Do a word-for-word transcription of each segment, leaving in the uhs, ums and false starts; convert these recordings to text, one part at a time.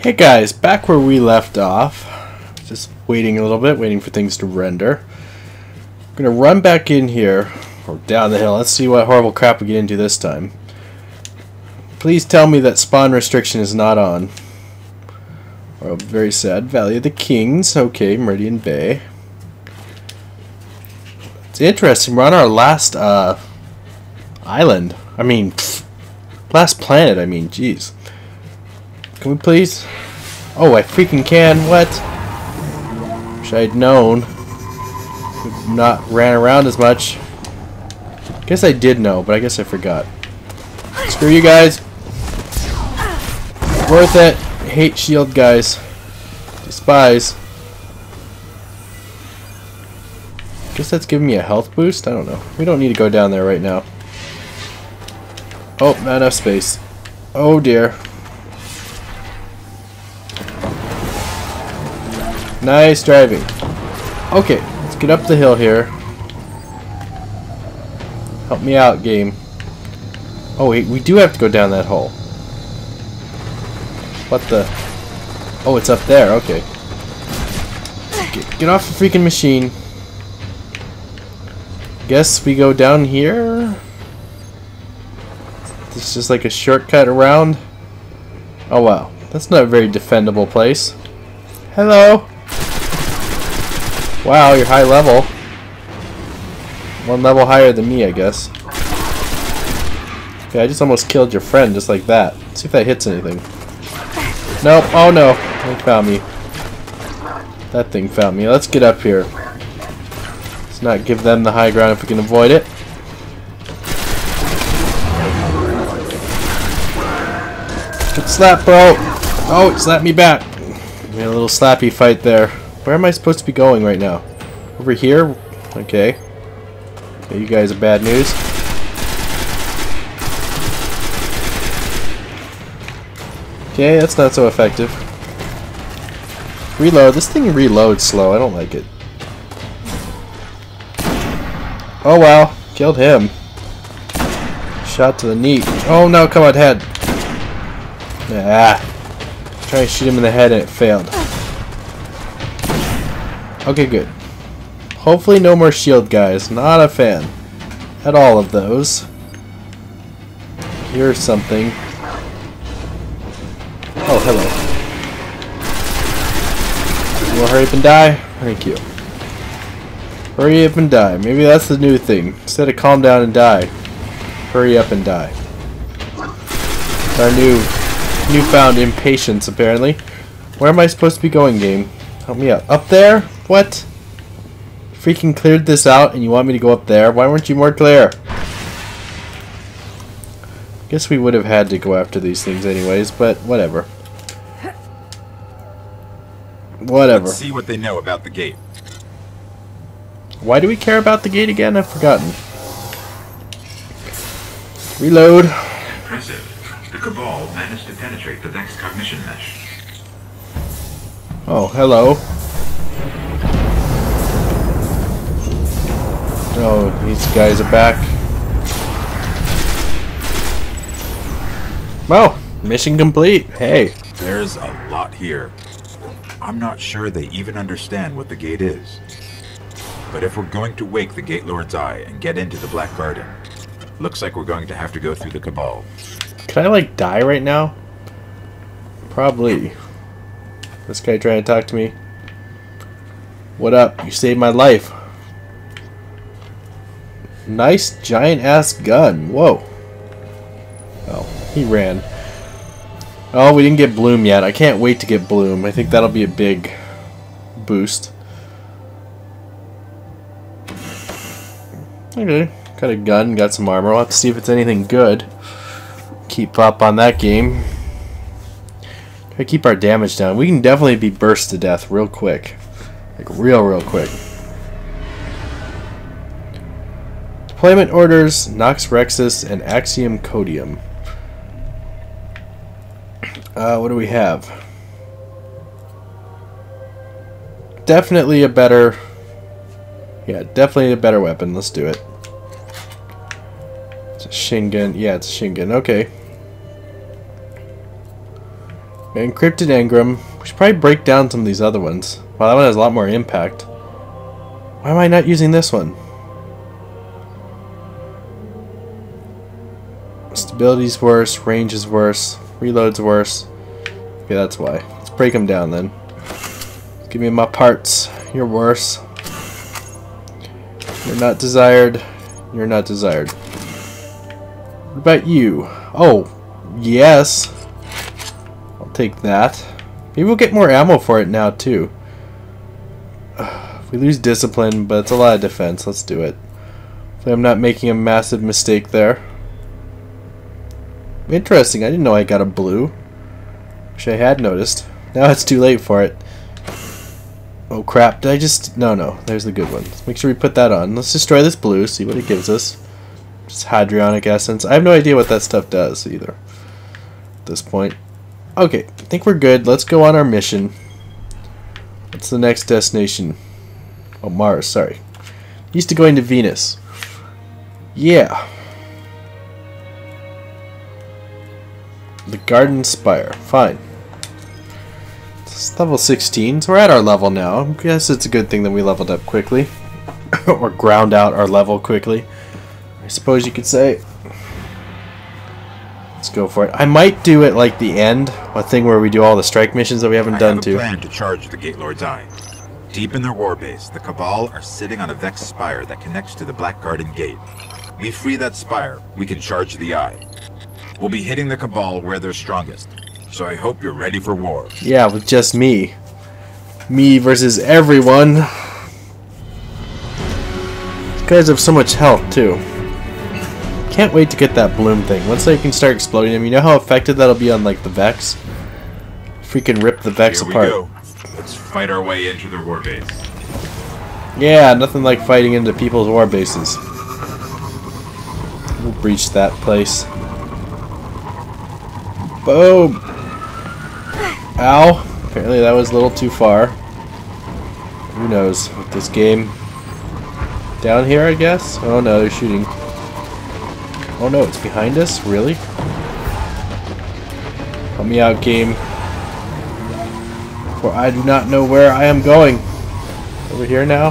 Hey guys, back where we left off. Just waiting a little bit, waiting for things to render. I'm gonna run back in here, or down the hill. Let's see what horrible crap we get into this time. Please tell me that spawn restriction is not on. Oh, very sad. Valley of the Kings. Okay, Meridian Bay. It's interesting. We're on our last uh, island. I mean, pfft, last planet. I mean, jeez. Can we please? Oh, I freaking can. What? Wish I'd known. Could not ran around as much. Guess I did know, but I guess I forgot. Screw you guys. Worth it. Hate shield guys. Despise. Guess that's giving me a health boost? I don't know. We don't need to go down there right now. Oh, not enough space. Oh dear. Nice driving. Okay, let's get up the hill here. Help me out, game. Oh wait, we do have to go down that hole. What the? Oh, it's up there. Okay. Get, get off the freaking machine. Guess we go down here. This is just like a shortcut around. Oh wow, that's not a very defendable place. Hello. Wow, you're high level. One level higher than me, I guess. Okay, I just almost killed your friend just like that. Let's see if that hits anything. Nope. Oh no. They found me. That thing found me. Let's get up here. Let's not give them the high ground if we can avoid it. Good slap, bro. Oh, it slapped me back. We had a little slappy fight there. Where am I supposed to be going right now? Over here? Okay. Okay, you guys are bad news. Okay, that's not so effective. Reload. This thing reloads slow. I don't like it. Oh wow. Killed him. Shot to the knee. Oh no, come on, head. Ah. Try to shoot him in the head and it failed. Okay, good. Hopefully no more shield guys. Not a fan at all of those. Here's something. Oh, hello. You wanna hurry up and die? Thank you. Hurry up and die. Maybe that's the new thing. Instead of calm down and die, hurry up and die. Our new, newfound impatience, apparently. Where am I supposed to be going, game? Help me out. Up there? What? Freaking cleared this out and you want me to go up there? Why weren't you more clear? Guess we would have had to go after these things anyways, but whatever. Whatever. Let's see what they know about the gate. Why do we care about the gate again? I've forgotten. Reload. Impressive. The Cabal managed to penetrate the next cognition mesh. Oh, hello. Oh, these guys are back. Well, mission complete. Hey. There's a lot here. I'm not sure they even understand what the gate is. But if we're going to wake the Gate Lord's Eye and get into the Black Garden, looks like we're going to have to go through the Cabal. Can I, like, die right now? Probably. This guy trying to talk to me. What up? You saved my life. Nice giant-ass gun. Whoa. Oh, he ran. Oh, we didn't get Bloom yet. I can't wait to get Bloom. I think that'll be a big boost. Okay, got a gun, got some armor. We'll have to see if it's anything good. Keep up on that game. Try to keep our damage down. We can definitely be burst to death real quick. Like real, real quick. Deployment orders, Nox Rexus, and Axiom Codium. Uh, what do we have? Definitely a better... Yeah, definitely a better weapon. Let's do it. It's a shin gun. Yeah, it's a shin gun. Okay. Encrypted engram. We should probably break down some of these other ones. Wow, that one has a lot more impact. Why am I not using this one? Stability's worse, range is worse, reload's worse. Okay, that's why. Let's break them down then. Give me my parts. You're worse. You're not desired. You're not desired. What about you? Oh, yes. I'll take that. Maybe we'll get more ammo for it now too. We lose discipline, but it's a lot of defense. Let's do it. Hopefully I'm not making a massive mistake there. Interesting, I didn't know I got a blue. Wish I had noticed. Now it's too late for it. Oh crap, did I just... No, no, there's the good one. Let's make sure we put that on. Let's destroy this blue, see what it gives us. Just hadrionic essence. I have no idea what that stuff does either. At this point. Okay, I think we're good. Let's go on our mission. What's the next destination? Oh, Mars, sorry. Used to going to Venus. Yeah. The Garden Spire. Fine. It's level sixteen, so we're at our level now. I guess it's a good thing that we leveled up quickly. Or ground out our level quickly, I suppose you could say. Let's go for it. I might do it like the end, a thing where we do all the strike missions that we haven't I done have a to. plan to charge the Gate Lord's Eye. Deep in their warbase, the Cabal are sitting on a Vex spire that connects to the Black Garden Gate. We free that spire, we can charge the Eye. We'll be hitting the Cabal where they're strongest, so I hope you're ready for war. Yeah, with just me. Me versus everyone. These guys have so much health, too. Can't wait to get that bloom thing. Once I can start exploding them, you know how effective that'll be on, like, the Vex? Freaking rip the Vex Here apart. we go. Let's fight our way into their warbase. Yeah, nothing like fighting into people's war bases. We'll breach that place. Boom! Ow! Apparently that was a little too far. Who knows with this game. Down here, I guess? Oh no, they're shooting. Oh no, it's behind us? Really? Help me out, game. For I do not know where I am going. Over here now?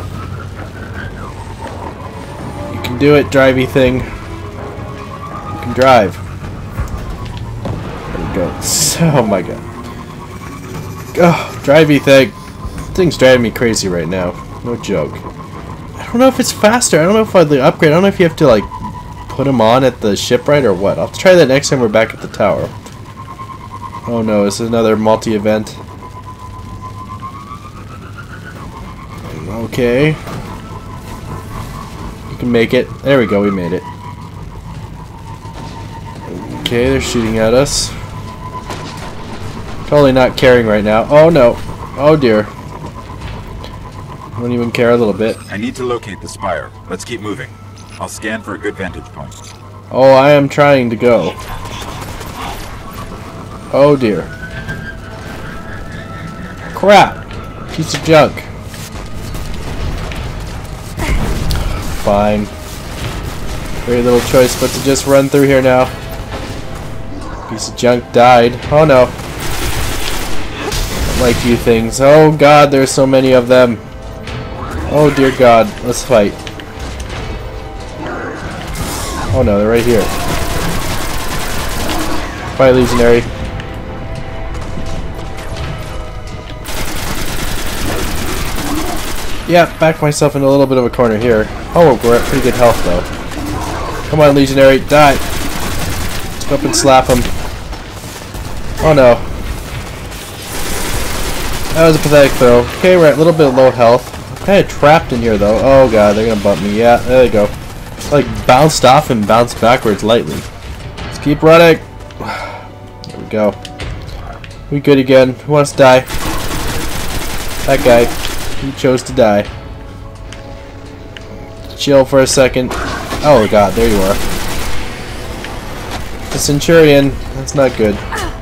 You can do it, drivey thing. You can drive. There we go. Oh my god. Oh, drivey thing. This thing's driving me crazy right now. No joke. I don't know if it's faster. I don't know if I'd upgrade. I don't know if you have to like put them on at the shipwright or what. I'll try that next time we're back at the tower. Oh no, this is another multi-event. Okay. You can make it. There we go, we made it. Okay, they're shooting at us. Totally not caring right now. Oh no. Oh dear. Don't even care a little bit. I need to locate the spire. Let's keep moving. I'll scan for a good vantage point. Oh, I am trying to go. Oh dear. Crap. Piece of junk. Fine. Very little choice but to just run through here now. Piece of junk died. Oh no. Don't like you things. Oh god, there's so many of them. Oh dear god. Let's fight. Oh no, they're right here. Bye, Legionary. Yeah, back myself in a little bit of a corner here. Oh, we're at pretty good health though. Come on, Legionary, die! Let's go up and slap him. Oh no. That was a pathetic throw. Okay, we're at a little bit of low health. I'm kind of trapped in here though. Oh god, they're gonna bump me. Yeah, there they go. Like bounced off and bounced backwards lightly. Let's keep running. There we go. We good again. Who wants to die? That guy. He chose to die. Chill for a second. Oh god, there you are. The Centurion. That's not good.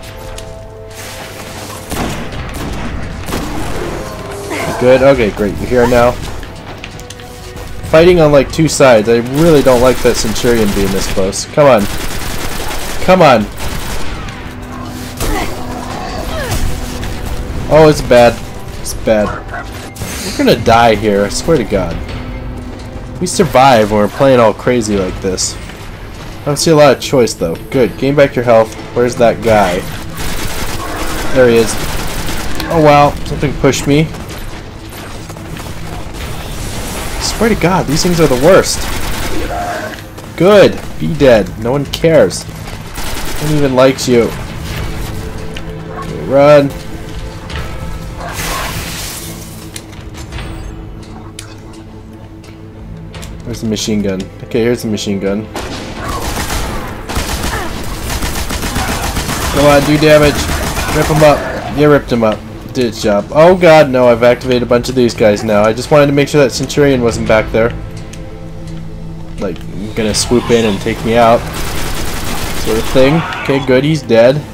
Good. Okay, great. You're here now. Fighting on like two sides. I really don't like that Centurion being this close. Come on. Come on. Oh, it's bad. It's bad. We're gonna die here, I swear to God. We survive when we're playing all crazy like this. I don't see a lot of choice though. Good. Gain back your health. Where's that guy? There he is. Oh wow, something pushed me. I swear to God, these things are the worst. Good. Be dead. No one cares. No one even likes you. Okay, run. Where's the machine gun? Okay, here's the machine gun. Come on, do damage. Rip him up. You ripped him up. Did its job. Oh God, no, I've activated a bunch of these guys now. I just wanted to make sure that Centurion wasn't back there. Like, gonna swoop in and take me out. Sort of thing. Okay, good, he's dead.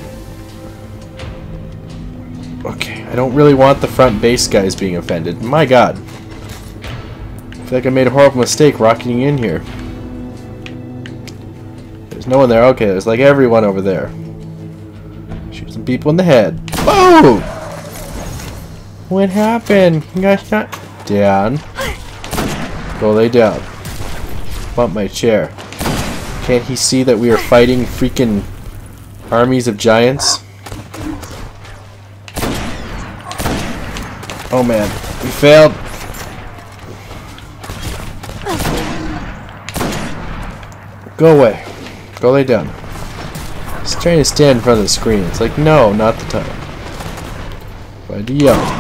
Okay, I don't really want the front base guys being offended. My God. I feel like I made a horrible mistake rocketing in here. There's no one there. Okay, there's like everyone over there. Shoot some people in the head. Boom! What happened? You guys shot down. Go lay down. Bump my chair. Can't he see that we are fighting freaking armies of giants? Oh man, we failed. Go away. Go lay down. He's trying to stand in front of the screen. It's like, no, not the time. Why do you yell?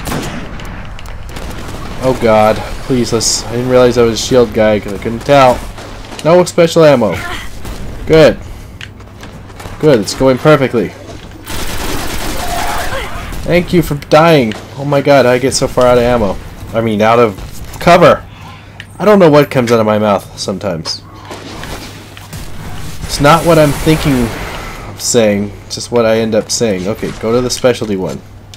Oh God, please, let's. I didn't realize I was a shield guy because I couldn't tell. No special ammo. Good. Good, it's going perfectly. Thank you for dying. Oh my God, I get so far out of ammo. I mean, out of cover. I don't know what comes out of my mouth sometimes. It's not what I'm thinking of saying, it's just what I end up saying. Okay, go to the specialty one.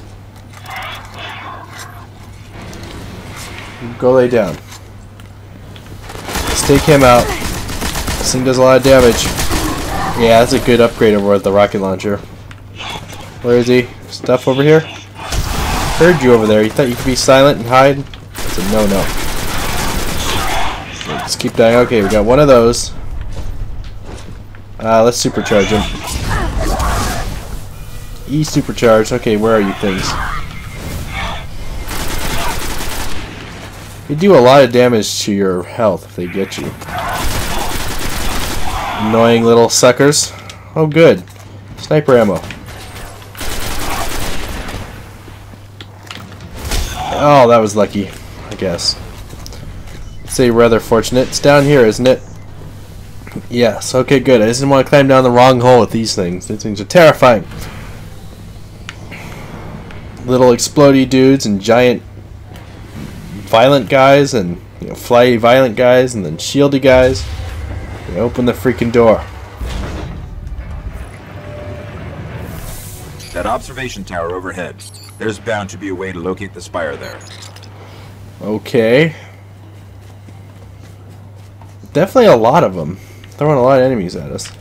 Go lay down. Let's take him out. This thing does a lot of damage. Yeah, that's a good upgrade over the rocket launcher. Where is he? Stuff over here? Heard you over there. You thought you could be silent and hide? That's a no-no. Let's keep dying. Okay, we got one of those. Uh, let's supercharge him. E-supercharge. Okay, where are you things? They do a lot of damage to your health if they get you. Annoying little suckers. Oh good. Sniper ammo. Oh, that was lucky, I guess. I'd say rather fortunate. It's down here, isn't it? Yes, okay, good. I just didn't want to climb down the wrong hole with these things. These things are terrifying. Little explodey dudes and giant violent guys and, you know, flyy violent guys and then shieldy guys. They open the freaking door. That observation tower overhead. There's bound to be a way to locate the spire there. Okay. Definitely a lot of them. Throwing a lot of enemies at us.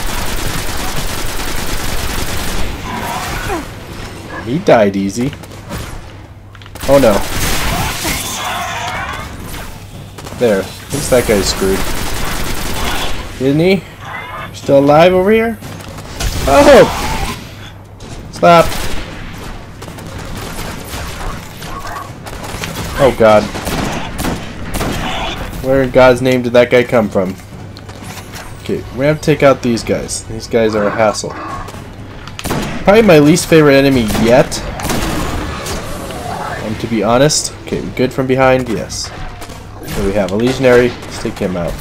He died easy. Oh no. There. Looks that guy's screwed. Isn't he? Still alive over here? Oh! Stop. Oh God. Where in God's name did that guy come from? Okay, we're gonna have to take out these guys. These guys are a hassle. Probably my least favorite enemy yet. And to be honest, okay, good from behind, yes. So we have a legionary. Let's take him out.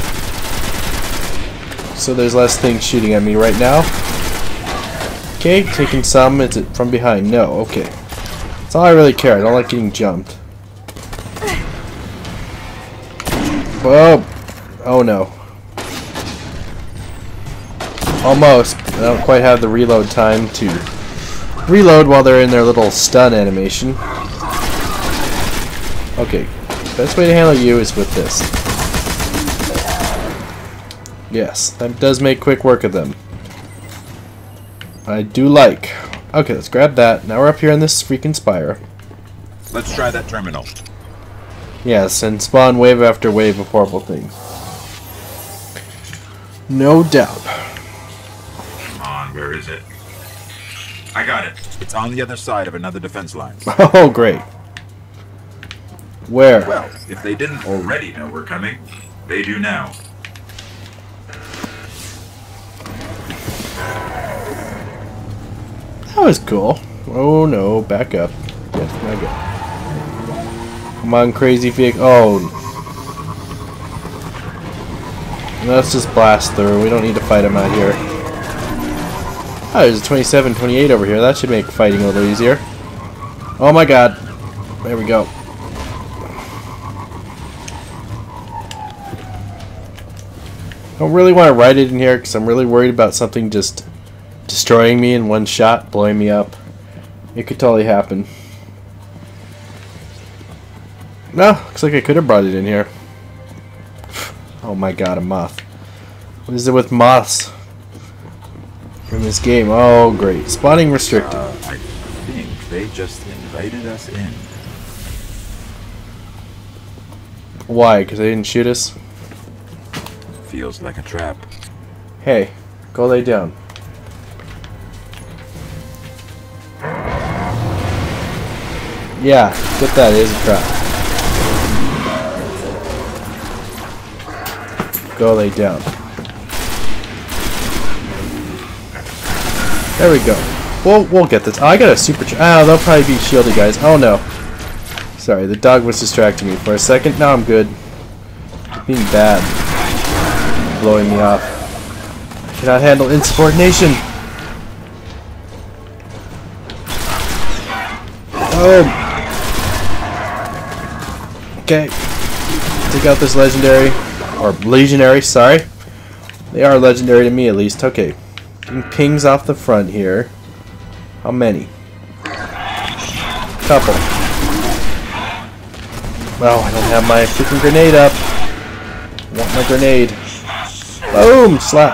So there's less things shooting at me right now. Okay, taking some. Is it from behind? No. Okay. That's all I really care. I don't like getting jumped. Whoa! Oh no. Almost. I don't quite have the reload time to reload while they're in their little stun animation. Okay. Best way to handle you is with this. Yes, that does make quick work of them. I do like. Okay, let's grab that. Now we're up here in this freaking spire. Let's try that terminal. Yes, and spawn wave after wave of horrible things. No doubt. Come on, where is it? I got it. It's on the other side of another defense line. Oh, great. Where? Well, if they didn't already know we're coming, they do now. That was cool. Oh no, back up. Yes, back up. Come on, crazy vehicle. Oh. Let's just blast through. We don't need to fight him out here. Oh, there's a twenty-seven twenty-eight over here. That should make fighting a little easier. Oh my god. There we go. I don't really want to ride it in here because I'm really worried about something just destroying me in one shot, blowing me up. It could totally happen. No, looks like I could have brought it in here. Oh my god, a moth. What is it with moths in this game? Oh great. Spawning restricted. Uh, I think they just invited us in. Why? Because they didn't shoot us? Feels like a trap. Hey, go lay down. Yeah, get that. It is a trap. Go lay down. There we go. We'll, we'll get this. Oh, I got a super... Ch oh, they'll probably be shielded, guys. Oh, no. Sorry, the dog was distracting me for a second. Now I'm good. Being bad. Blowing me off. I cannot handle insubordination. Oh. Okay. Take out this legendary. Or legionary, sorry. They are legendary to me at least. Okay. Getting pings off the front here. How many? Couple. Well, I don't have my freaking grenade up. I want my grenade. Boom! Slap.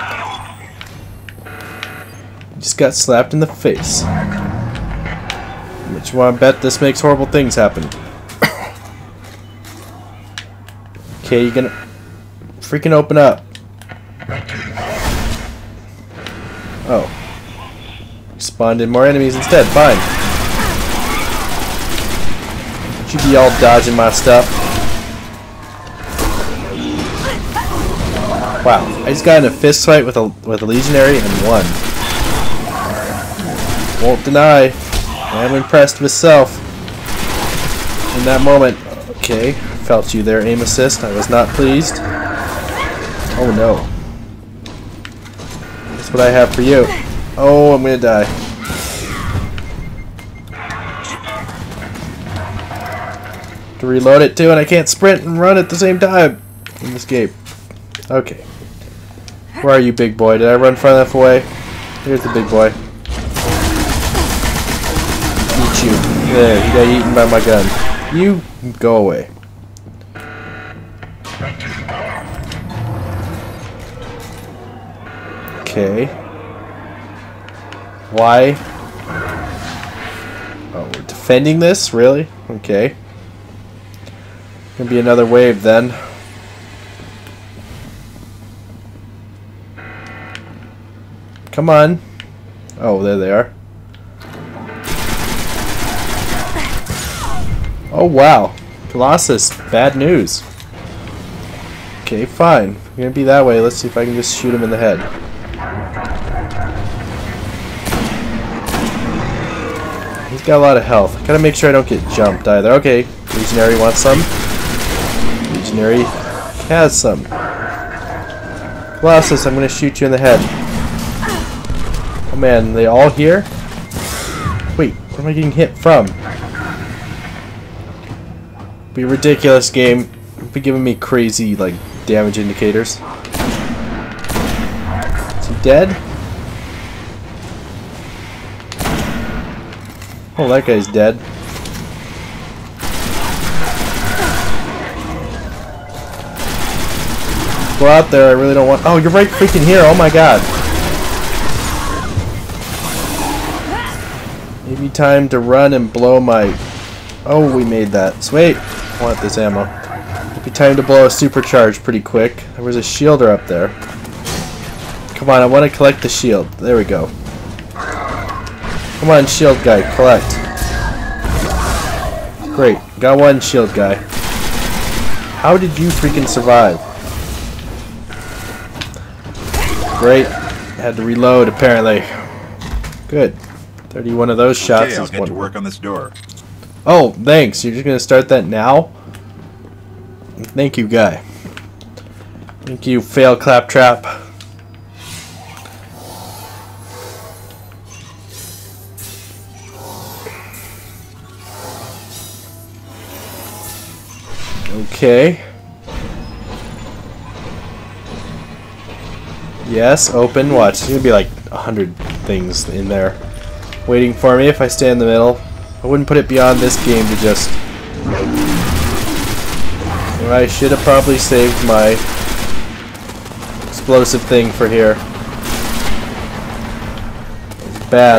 Just got slapped in the face. But you want to bet this makes horrible things happen. Okay, you gonna freaking open up. Oh. Spawned in more enemies instead. Fine. You be all dodging my stuff. Wow. I just got in a fist fight with a with a legionary and won. Won't deny. I am impressed with self. In that moment. Okay. Felt you there, aim assist. I was not pleased. Oh no. That's what I have for you. Oh, I'm gonna die. To reload it too, and I can't sprint and run at the same time in this game. Okay. Where are you, big boy? Did I run far enough away? Here's the big boy. Eat you. There, he got eaten by my gun. You go away. Okay. Why? Oh, we're defending this? Really? Okay. Gonna be another wave then. Come on. Oh, there they are. Oh, wow. Colossus, bad news. Okay, fine. We're gonna be that way. Let's see if I can just shoot him in the head. He's got a lot of health. Gotta make sure I don't get jumped either. Okay, Legionary wants some. Legionary has some. Colossus, I'm gonna shoot you in the head. Oh man, they all here? Wait, where am I getting hit from? Be ridiculous, game. Be giving me crazy, like, damage indicators. Is he dead? Oh, that guy's dead. Go out there, I really don't want... Oh, you're right freaking here, oh my god. Give me time to run and blow my... Oh, we made that. Sweet. I want this ammo. Give me time to blow a supercharge pretty quick. There was a shielder up there. Come on, I want to collect the shield. There we go. Come on, shield guy, collect. Great. Got one shield guy. How did you freaking survive? Great. Had to reload, apparently. Good. thirty-one of those shots Okay, I'll is get one. to work on this door. Oh, thanks. You're just going to start that now? Thank you, guy. Thank you, fail claptrap. Okay. Yes, open. Watch. There's going to be like a hundred things in there waiting for me if I stay in the middle. I wouldn't put it beyond this game to just... I should have probably saved my explosive thing for here. It's bad.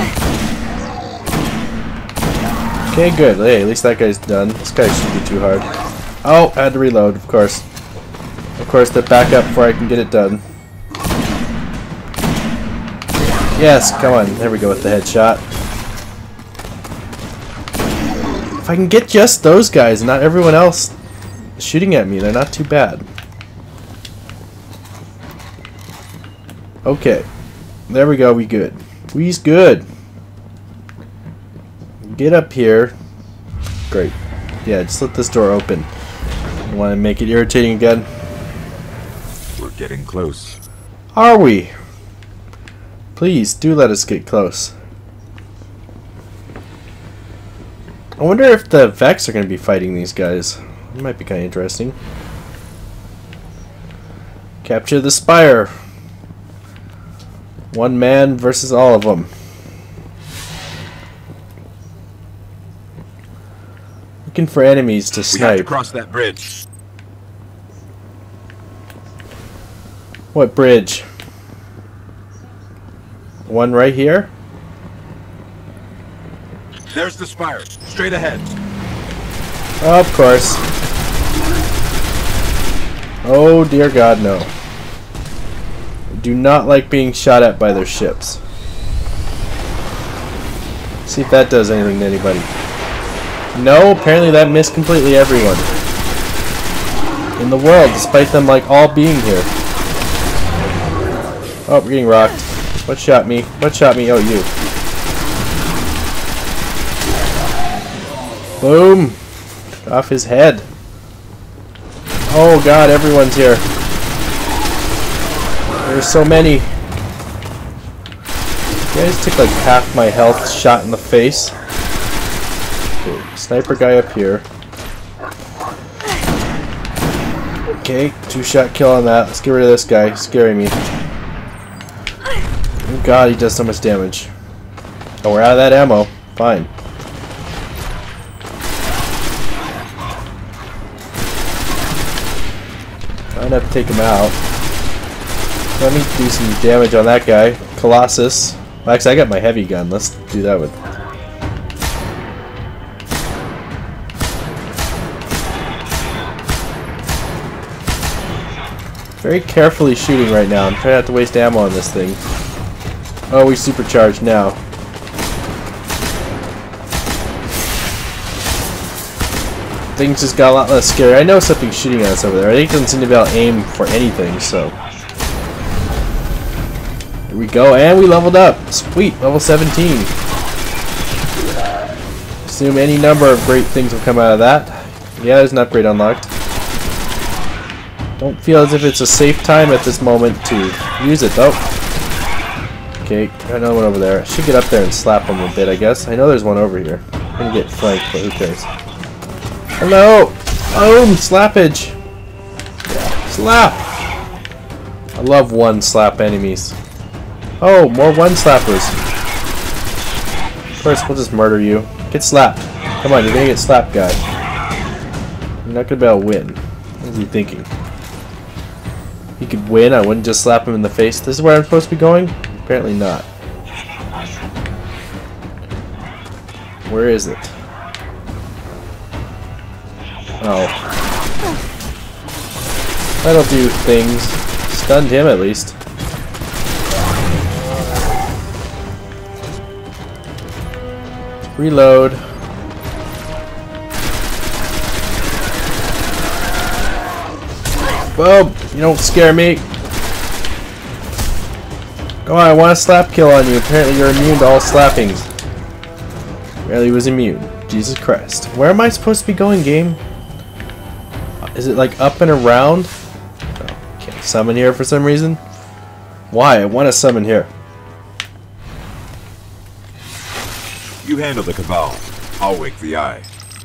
Okay, good. Hey, at least that guy's done. This guy shouldn't be too hard. Oh, I had to reload, of course. Of course, they're back up before I can get it done. Yes, come on. There we go with the headshot. If I can get just those guys and not everyone else shooting at me, they're not too bad. Okay. There we go, we good. We's good. Get up here. Great. Yeah, just let this door open. I want to make it irritating again. We're getting close. Are we? Please, do let us get close. I wonder if the Vex are going to be fighting these guys. It might be kind of interesting. Capture the Spire. One man versus all of them. Looking for enemies to snipe. We have to cross that bridge. What bridge? One right here? There's the spire. Straight ahead. Of course. Oh dear God, no. I do not like being shot at by their ships. See if that does anything to anybody. No, apparently that missed completely everyone in the world, despite them like all being here. Oh, we're getting rocked. What shot me? What shot me? Oh, you. Boom! Off his head. Oh God, everyone's here. There's so many. You guys took like half my health shot in the face. Okay, sniper guy up here. Okay, two shot kill on that. Let's get rid of this guy. He's scaring me. Oh God, he does so much damage. Oh, we're out of that ammo. Fine. I'd have to take him out. Let me do some damage on that guy. Colossus. Well, actually, I got my heavy gun. Let's do that with... Very carefully shooting right now. I'm trying not to waste ammo on this thing. Oh, we supercharged now. Things just got a lot less scary. I know something's shooting at us over there. I think it doesn't seem to be able to aim for anything, so... Here we go, and we leveled up. Sweet, level seventeen. Assume any number of great things will come out of that. Yeah, there's an upgrade unlocked. Don't feel as if it's a safe time at this moment to use it, though. Okay, got another one over there. I should get up there and slap them a bit, I guess. I know there's one over here. I'm gonna get flanked, but who cares? Hello! Boom! Slappage! Slap! I love one slap enemies. Oh, more one slappers. Of course, we'll just murder you. Get slapped. Come on, you're gonna get slapped, guy. You're not gonna be able to win. What is he thinking? If he could win, I wouldn't just slap him in the face. This is where I'm supposed to be going? Apparently not. Where is it? Oh. That'll do things. Stunned him at least. Reload. Boom! You don't scare me. Come on, I want a slap kill on you. Apparently you're immune to all slappings. Really was immune. Jesus Christ. Where am I supposed to be going, game? Is it like up and around? Oh, can't summon here for some reason. Why? I want to summon here. You handle the Cabal. I'll wake the Eye.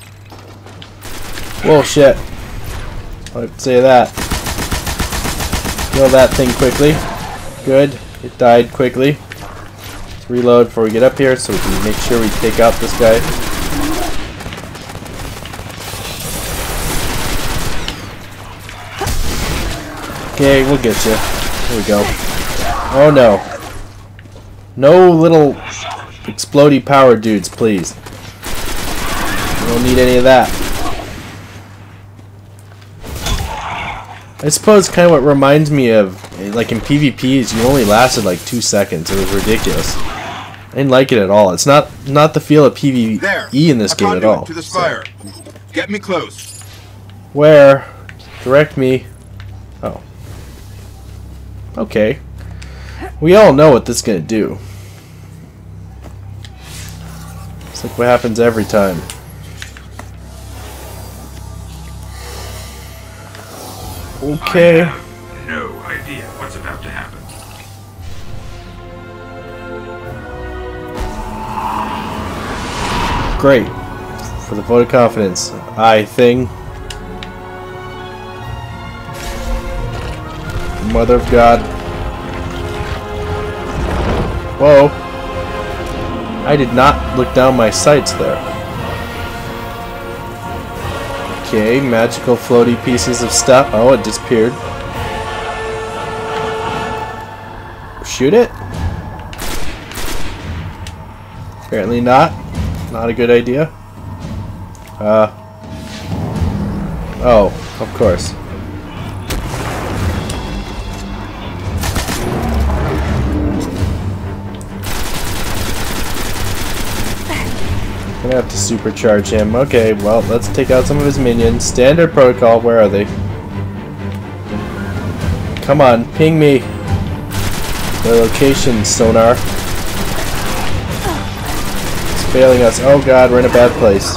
Whoa, shit. I'd say that. Kill that thing quickly. Good. It died quickly. Let's reload before we get up here so we can make sure we take out this guy. Okay, we'll get you. There we go. Oh no. No little explodey power dudes, please. We don't need any of that. I suppose kind of what reminds me of, like in PvP, is you only lasted like two seconds. It was ridiculous. I didn't like it at all. It's not not the feel of PvE there, in this game at all. To the spire. So. Get me close. Where? Direct me. Oh. Okay. We all know what this is gonna do. It's like what happens every time. Okay. I have no idea what's about to happen. Great. For the vote of confidence. I thing. Mother of God. Whoa. I did not look down my sights there. Okay, magical floaty pieces of stuff. Oh, it disappeared. Shoot it? Apparently not. Not a good idea. Uh. Oh, of course. Gonna have to supercharge him. Okay, well, let's take out some of his minions. Standard protocol, where are they? Come on, ping me. Their location, sonar. It's failing us. Oh god, we're in a bad place.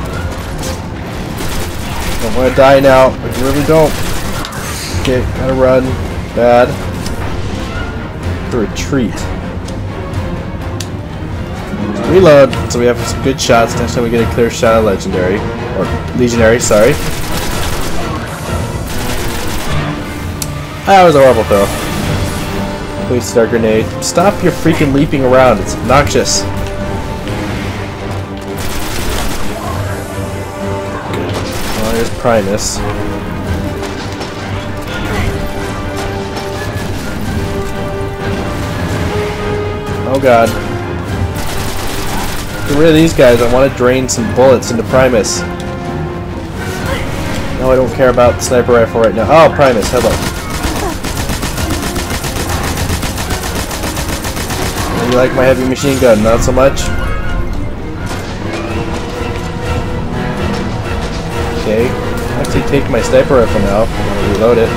Don't want to die now. I really don't. Okay, gotta run. Bad. Retreat. Reload, so we have some good shots. Next time we get a clear shot of legendary. Or legionary, sorry. That was a horrible throw. Please start grenade. Stop your freaking leaping around, it's obnoxious. Good. Well, there's Primus. Oh god. Get rid of these guys. I want to drain some bullets into Primus. No, I don't care about the sniper rifle right now. Oh, Primus, hello. You like my heavy machine gun? Not so much? Okay. Actually take my sniper rifle now. I'll reload it.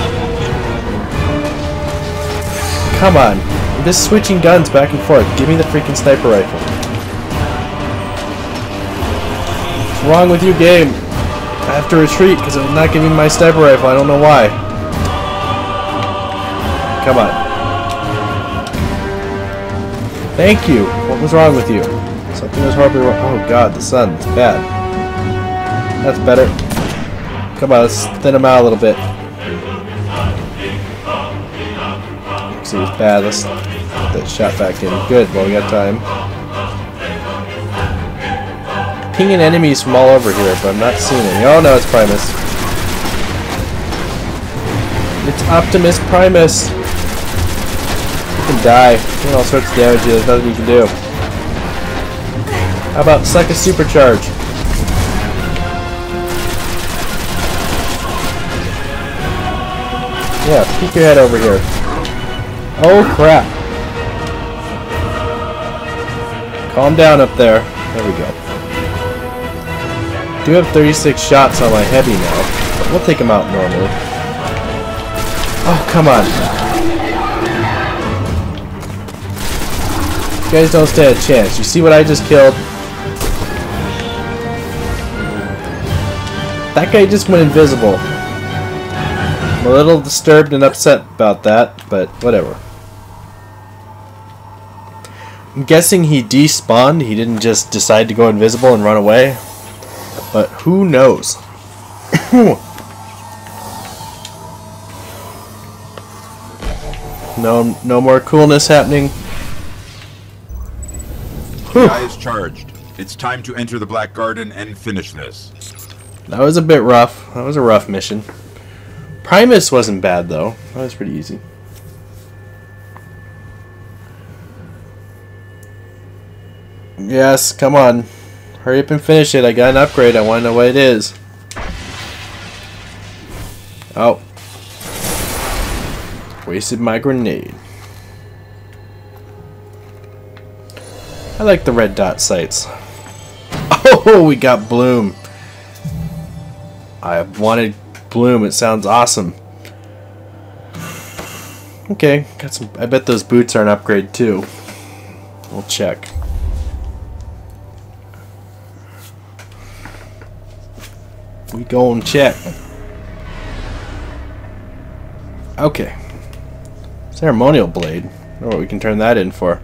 Come on. I'm just switching guns back and forth. Give me the freaking sniper rifle. What's wrong with you, game? I have to retreat because I'm not giving my sniper rifle. I don't know why. Come on. Thank you. What was wrong with you? Something was horribly wrong. Oh god, the sun. It's bad. That's better. Come on, let's thin him out a little bit. See, it's bad. Let's get that shot back in. Good. Well, we got time. Pinging enemies from all over here, but I'm not seeing any. Oh no, it's Primus. It's Optimus Primus. You can die. Doing all sorts of damage here. There's nothing you can do. How about suck a supercharge? Yeah, peek your head over here. Oh crap. Calm down up there. There we go. Do have thirty-six shots on my heavy now, but we'll take him out normally. Oh, come on. You guys don't stand a chance. You see what I just killed? That guy just went invisible. I'm a little disturbed and upset about that, but whatever. I'm guessing he despawned. He didn't just decide to go invisible and run away. But who knows? no, no more coolness happening. The eye is charged. It's time to enter the Black Garden and finish this. That was a bit rough. That was a rough mission. Primus wasn't bad though. That was pretty easy. Yes, come on. Hurry up and finish it. I got an upgrade. I want to know what it is. Oh. Wasted my grenade. I like the red dot sights. Oh, we got Bloom. I wanted Bloom. It sounds awesome. Okay, got some. I bet those boots are an upgrade too. We'll check. We go and check. Okay. Ceremonial blade. I don't know what we can turn that in for.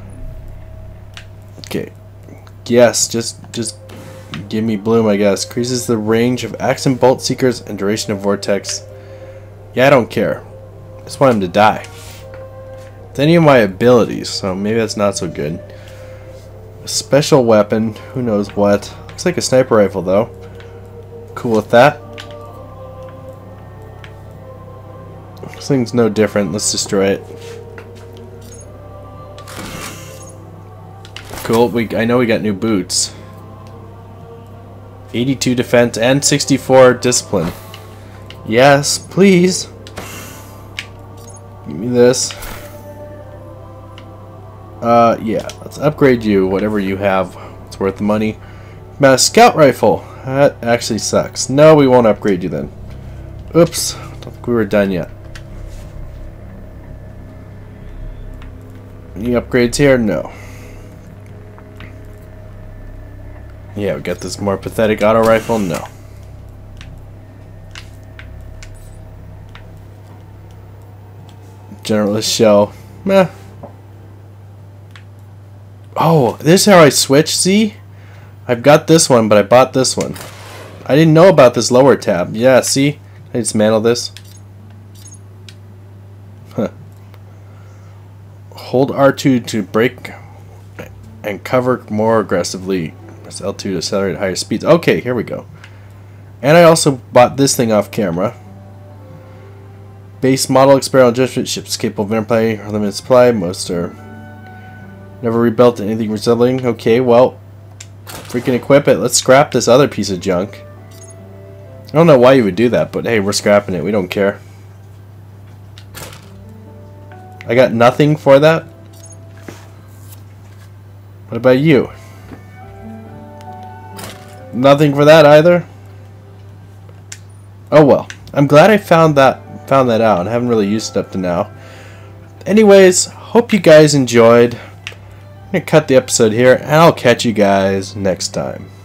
Okay. Yes, just just give me Bloom, I guess. Increases the range of axe and bolt seekers and duration of vortex. Yeah, I don't care. I just want him to die. It's any of my abilities, so maybe that's not so good. A special weapon, who knows what. Looks like a sniper rifle though. Cool with that. This thing's no different. Let's destroy it. Cool. We I know we got new boots. eighty-two defense and sixty-four discipline. Yes, please. Give me this. Uh, yeah. Let's upgrade you. Whatever you have, it's worth the money. Now, a scout rifle. That actually sucks. No, we won't upgrade you then. Oops. Don't think we were done yet. Any upgrades here? No. Yeah, we got this more pathetic auto rifle? No. Generalist shell. Meh. Oh, this is how I switch, see? I've got this one, but I bought this one. I didn't know about this lower tab. Yeah, see? I dismantle this. Huh. Hold R two to brake and cover more aggressively. Press L two to accelerate at higher speeds. Okay, here we go. And I also bought this thing off camera. Base model experimental judgment ships capable of interplay or limited supply. Most are never rebuilt to anything resembling. Okay, well. Freaking equip it. Let's scrap this other piece of junk. I don't know why you would do that, but hey, we're scrapping it. We don't care. I got nothing for that. What about you? Nothing for that either? Oh well. I'm glad I found that found that out. I haven't really used it up to now. Anyways, hope you guys enjoyed. I'm going to cut the episode here, and I'll catch you guys next time.